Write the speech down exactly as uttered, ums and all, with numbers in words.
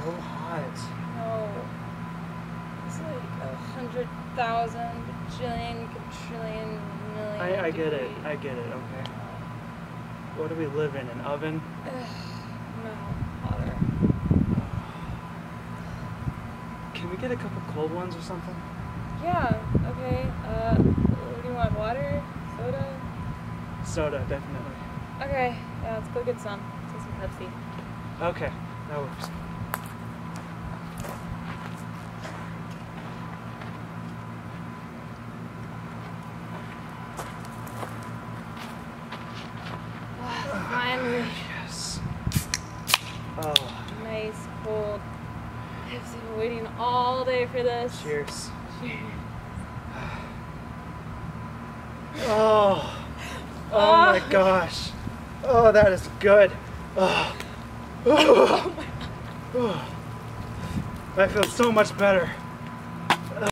hot. No. It's like a hundred thousand, bajillion, quadrillion, million. I, I get it. degrees. I get it. Okay. What do we live in? An oven? Ugh, no, hotter. Can we get a couple cold ones or something? Yeah, okay. Uh, what do you want? Water? Soda? Soda, definitely. Okay, yeah, let's go get some. Let's get some Pepsi. Okay, that works. Finally. Yes. Oh, Nice, cold. I've been waiting all day for this. cheers. Cheers. Oh, oh my gosh. Oh, that is good. Oh. Oh. Oh. I feel so much better.